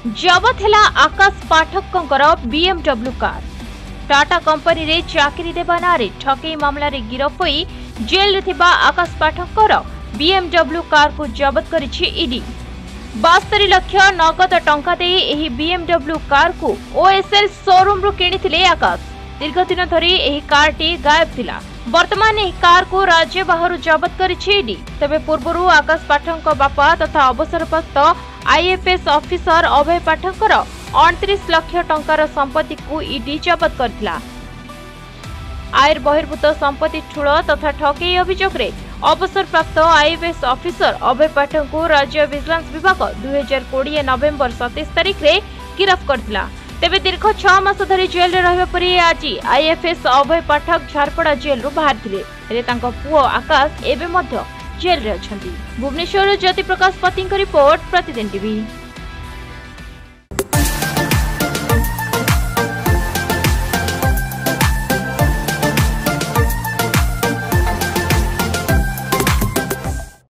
जबत है Akash Pathak BMW car. Tata company रे चाकरी देवा नारे ठकई मामला रे गिरफ होई जेल रे थिबा आकाश पाठक बीएमडब्ल्यू कार को जबत करिछि ईडी। 72 लाख नगद टंका दे एही बीएमडब्ल्यू कार को ओएसएल शोरूम रु किनिथिले आकाश। दीर्घ दिन धरी एही कारटी गायब थिला। वर्तमान एही कार को राज्य बाहर जबत करिछि ईडी। तबे पूर्वरु आकाश पाठक बापा तथा अवसरप्राप्त आईएफएस ऑफिसर अभय पाठक 29 लाख टंकार संपत्ति को ईडी जबत करथिला। आयर बहिर्भूत संपत्ति ठूल तथा ठकई अभियोग रे अवसरप्राप्त आईएफएस ऑफिसर अभय पाठक को राज्य विजिलेंस विभाग 2020 नवेम्बर 27 तारिख रे गिरफ्त करथिला। तेबे दीर्घ 6 मास धरी जेल रे रहिबा परि आज आईएफएस अभय पाठक झारपड़ा जेल रु बाहर थिले। रे तांको पुओ आकाश एबे मध्य जेल रे अछंती। भुवनेश्वर ज्योति प्रकाश पति रिपोर्ट प्रतिदिन टीवी।